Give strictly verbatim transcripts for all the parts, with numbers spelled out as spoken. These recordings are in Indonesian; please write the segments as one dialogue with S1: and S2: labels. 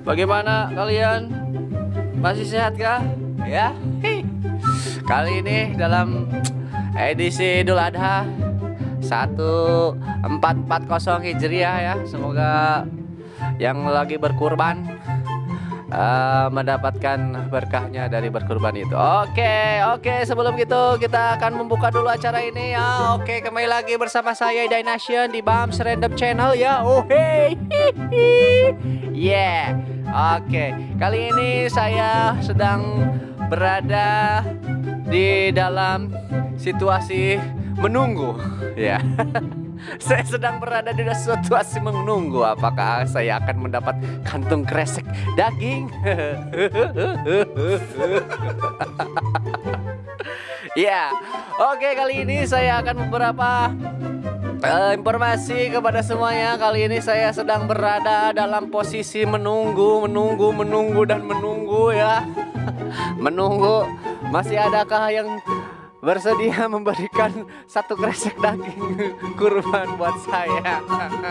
S1: Bagaimana kalian? Masih sehat kah? Ya. Kali ini dalam edisi Idul Adha seribu empat ratus empat puluh Hijriah ya. Semoga yang lagi berkurban uh, mendapatkan berkahnya dari berkurban itu. Oke, oke. Sebelum itu kita akan membuka dulu acara ini ya. Oke, kembali lagi bersama saya Idai Nation di Bams Random Channel ya. Oh hey, yeah. Oke, kali ini saya sedang berada di dalam situasi menunggu ya. Saya sedang berada di situasi menunggu apakah saya akan mendapat kantung kresek daging. Ya, oke, kali ini saya akan beberapa uh, informasi kepada semuanya. Kali ini saya sedang berada dalam posisi menunggu, menunggu, menunggu dan menunggu ya. Menunggu masih adakah yang bersedia memberikan satu kresek daging kurban buat saya.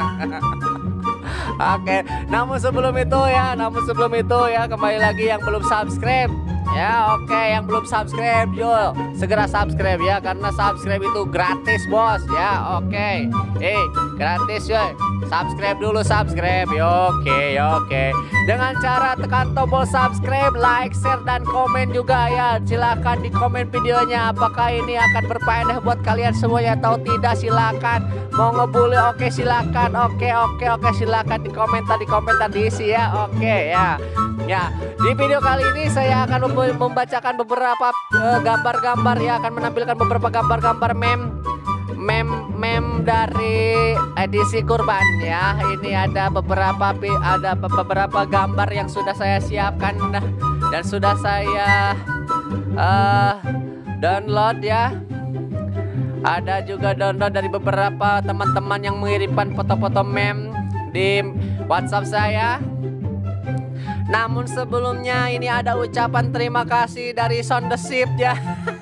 S1: Oke, namun sebelum itu ya, namun sebelum itu ya kembali lagi yang belum subscribe ya. Oke, yang belum subscribe yuk segera subscribe ya, karena subscribe itu gratis bos ya. Oke, eh gratis ya, subscribe dulu, subscribe ya. Oke, oke, dengan cara tekan tombol subscribe, like, share dan komen juga ya. Silahkan di komen videonya apakah ini akan berfaedah buat kalian semuanya atau tidak. Silakan mau ngebully, oke silakan. Oke, oke, oke, silakan di komentar, di komentar diisi ya. Oke ya. Ya, di video kali ini saya akan membacakan beberapa gambar-gambar uh, ya, akan menampilkan beberapa gambar-gambar meme meme meme dari edisi kurban ya. Ini ada beberapa ada beberapa gambar yang sudah saya siapkan dan sudah saya uh, download ya. Ada juga download dari beberapa teman-teman yang mengirimkan foto-foto meme di WhatsApp saya. Namun sebelumnya ini ada ucapan terima kasih dari Sound the Ship ya.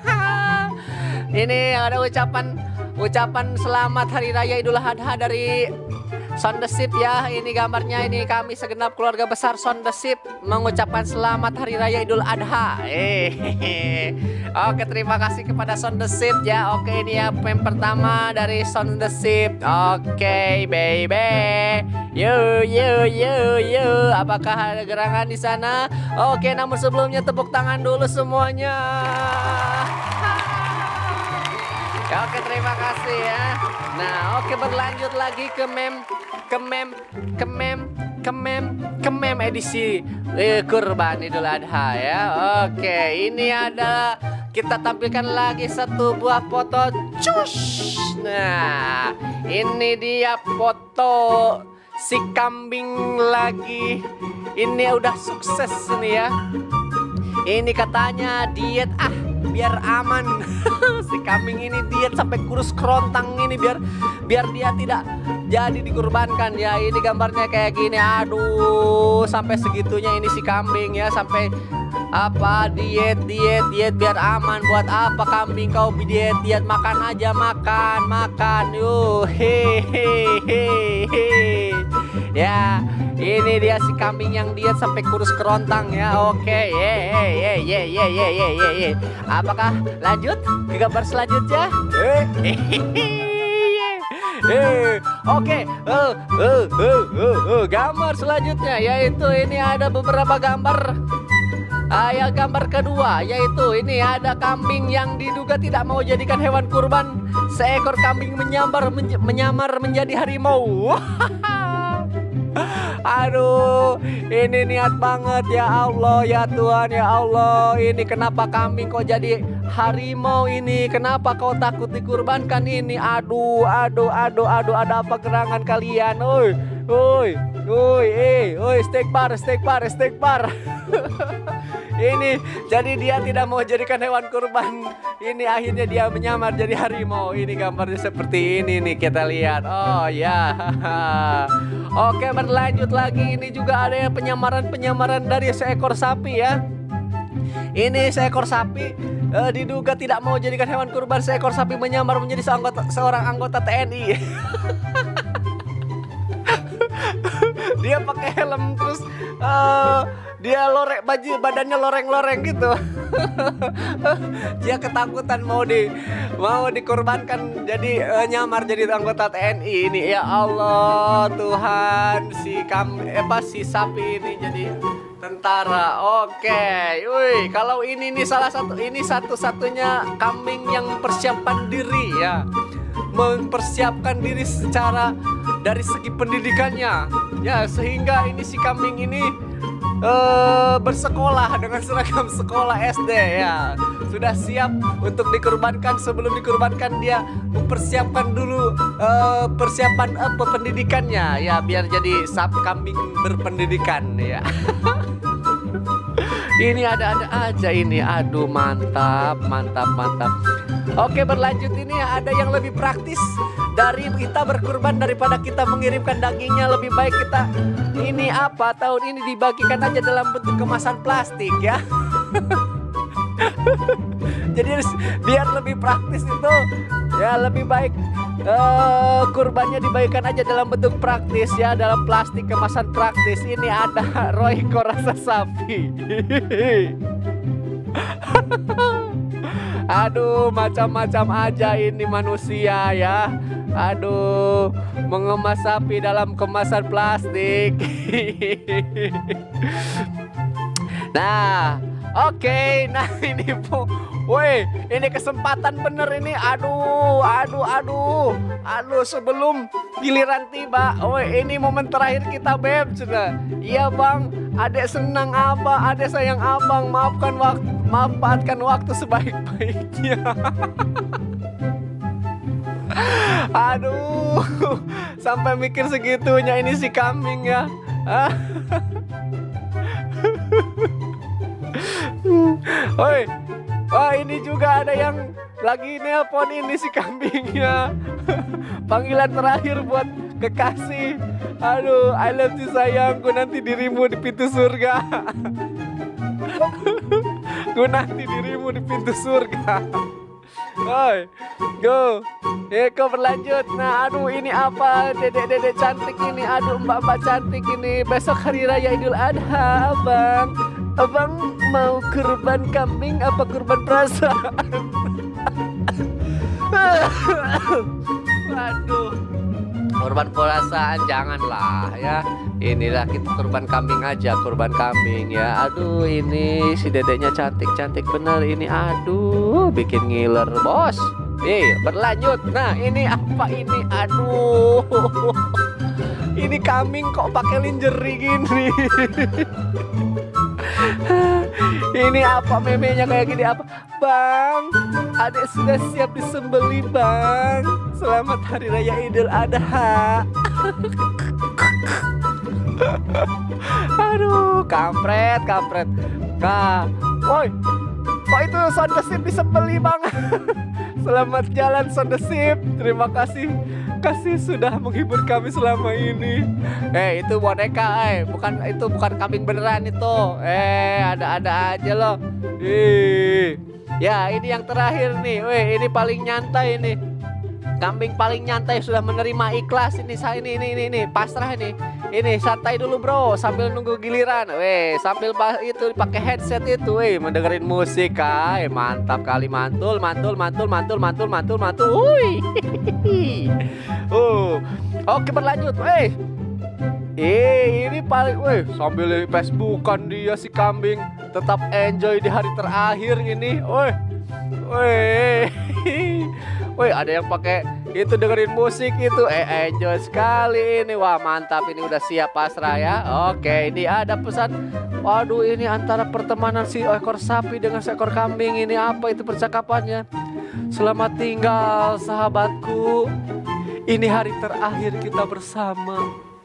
S1: Ini ada ucapan ucapan selamat Hari Raya Idul Adha dari Sound the Ship ya. Ini gambarnya, ini kami segenap keluarga besar Sound the Ship mengucapkan selamat Hari Raya Idul Adha. Eh, oke, terima kasih kepada Sound the Ship ya. Oke, ini ya meme pertama dari Sound the Ship. Oke, baby. Yo yo yo yo, apakah ada gerangan di sana? Oke, namun sebelumnya tepuk tangan dulu semuanya. Ya, oke, terima kasih ya. Nah, oke, berlanjut lagi ke meme, ke meme, ke meme, ke meme, ke meme edisi eh, kurban Idul Adha ya. Oke, ini ada, kita tampilkan lagi satu buah foto. Cus. Nah, ini dia foto si kambing lagi. Ini udah sukses nih ya. Ini katanya diet ah biar aman. Si kambing ini diet sampai kurus kerontang ini biar biar dia tidak jadi dikurbankan ya. Ini gambarnya kayak gini. Aduh, sampai segitunya ini si kambing ya, sampai apa diet diet diet biar aman. Buat apa kambing kau diet diet? Makan aja, makan makan yuk. Hehehe. Ya, ini dia si kambing yang diet sampai kurus kerontang ya. Oke, ye ye ye ye ye ye ye ye. Apakah lanjut ke gambar selanjutnya? Eh, eh, oke, uh, uh, uh, uh, uh. Gambar selanjutnya yaitu ini ada beberapa gambar. Ah, ya, gambar kedua yaitu ini ada kambing yang diduga tidak mau jadikan hewan kurban. Seekor kambing menyamar menj menyamar menjadi harimau. Aduh, ini niat banget ya Allah, ya Tuhan, ya Allah. Ini kenapa kambing kok jadi harimau ini? Kenapa kau takut dikurbankan ini? Aduh, aduh, aduh, aduh, ada apa gerangan kalian? Oi, oi, oi, eh, oi, steak bar, steak bar, steak bar. Ini jadi dia tidak mau jadikan hewan kurban. Ini akhirnya dia menyamar jadi harimau. Ini gambarnya seperti ini nih, kita lihat. Oh ya. Oke, berlanjut lagi. Ini juga ada penyamaran-penyamaran dari seekor sapi ya. Ini seekor sapi eh, diduga tidak mau jadikan hewan kurban. Seekor sapi menyamar menjadi seanggota, seorang anggota T N I. Dia pakai helm terus uh, dia lorek baju badannya loreng-loreng gitu. Dia ketakutan mau di mau dikorbankan jadi uh, nyamar jadi anggota T N I ini. Ya Allah Tuhan, si kam apa si sapi ini jadi tentara. Oke, wih, kalau ini nih salah satu ini satu-satunya kambing yang persiapan diri ya, mempersiapkan diri secara dari segi pendidikannya ya, sehingga ini si kambing ini uh, bersekolah dengan seragam sekolah S D ya, sudah siap untuk dikorbankan. Sebelum dikorbankan dia mempersiapkan dulu uh, persiapan apa uh, pendidikannya ya, biar jadi sap kambing berpendidikan ya. Ini ada-ada aja ini. Aduh, mantap, mantap, mantap. Oke, berlanjut ini ada yang lebih praktis dari kita berkurban daripada kita mengirimkan dagingnya. Lebih baik kita ini apa tahun ini dibagikan aja dalam bentuk kemasan plastik ya. Jadi biar lebih praktis itu ya, lebih baik uh, kurbannya dibagikan aja dalam bentuk praktis ya, dalam plastik kemasan praktis. Ini ada Royco rasa sapi. Aduh, macam-macam aja ini manusia ya. Aduh, mengemas sapi dalam kemasan plastik. Nah, oke, okay, nah ini po, woi, ini kesempatan bener ini. Aduh, aduh, aduh, aduh, sebelum giliran tiba, woi, ini momen terakhir kita beb, sudah. Iya bang, adek senang abang, adek sayang abang, maafkan waktu, manfaatkan waktu sebaik-baiknya. Aduh, sampai mikir segitunya ini si kambing ya. Oi, oh ini juga ada yang lagi nelpon ini si kambingnya. Panggilan terakhir buat kekasih. Aduh, I love you sayangku, nanti dirimu di pintu surga. Gue nanti dirimu di pintu surga. Oi, go. Eko berlanjut. Nah, aduh ini apa? Dedek-dedek cantik ini. Aduh, mbak-mbak cantik ini. Besok hari raya Idul Adha, abang. Abang mau kurban kambing apa kurban perasaan? Aduh, kurban perasaan janganlah ya. Inilah kita kurban kambing aja, kurban kambing ya. Aduh, ini si dedeknya cantik-cantik bener ini. Aduh, bikin ngiler bos. Eh, berlanjut. Nah, ini apa ini? Aduh, ini kambing kok pakai lingerie gini. Ini apa memenya kayak gini apa? Bang, adek sudah siap disembeli bang. Selamat hari raya Idul Adha. Aduh, kampret, kampret. Nah, woi, kok itu sound the ship disembeli bang? Selamat jalan sound the ship. Terima kasih, kasih sudah menghibur kami selama ini. Eh, itu boneka, eh, bukan itu bukan kambing beneran itu. Eh, ada-ada aja loh. Ih, ya ini yang terakhir nih. Weh, ini paling nyantai ini. Kambing paling nyantai sudah menerima ikhlas ini. Saya ini, ini, ini, ini, pasrah ini. Ini santai dulu bro, sambil nunggu giliran. Weh, sambil itu pakai headset itu, weh, mendengarin musik, ah, mantap kali, mantul, mantul, mantul, mantul, mantul, mantul, mantul. Hui. Uh, oke berlanjut, weh. Eh, ini paling, weh, sambil Facebookan dia si kambing, tetap enjoy di hari terakhir ini, weh, weh. Woi, ada yang pakai itu dengerin musik itu, eh enjoy sekali ini. Wah mantap, ini udah siap pasrah ya. Oke, ini ada pesan. Waduh, ini antara pertemanan si ekor sapi dengan seekor kambing. Ini apa itu percakapannya? Selamat tinggal sahabatku, ini hari terakhir kita bersama.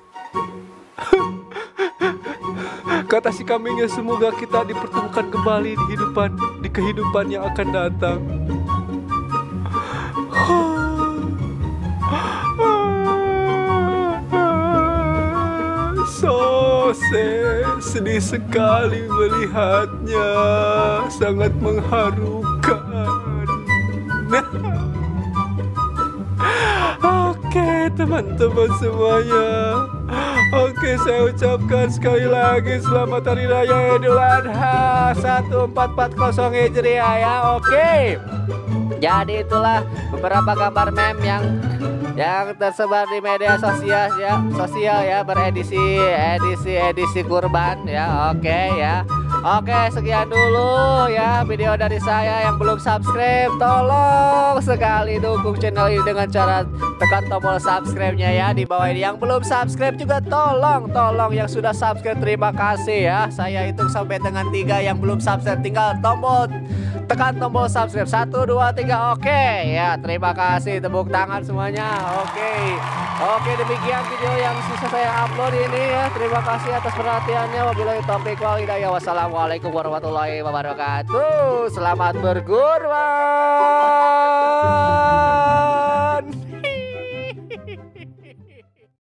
S1: Kata si kambingnya, semoga kita dipertemukan kembali di kehidupan di kehidupan yang akan datang. So sedih sekali melihatnya, sangat mengharukan. Oke teman-teman semuanya,
S2: Oke, saya ucapkan sekali lagi selamat Hari Raya Idul Adha seribu empat ratus empat puluh Hijriah ya. Oke. Jadi itulah beberapa gambar meme yang yang tersebar di media sosial ya, sosial ya beredisi edisi edisi kurban ya. Oke ya. Oke, sekian dulu ya video dari saya. Yang belum subscribe tolong sekali dukung channel ini dengan cara tekan tombol subscribe-nya ya di bawah ini. Yang belum subscribe juga tolong tolong yang sudah subscribe terima kasih ya. Saya hitung sampai dengan tiga, yang belum subscribe tinggal tombol tekan tombol subscribe satu dua tiga. Oke ya, terima kasih, tepuk tangan semuanya. Oke. Oke, demikian video yang bisa saya upload ini ya. Terima kasih atas perhatiannya. Wabillahi taufiq wal hidayah. Wassalamualaikum warahmatullahi wabarakatuh. Selamat berkurban.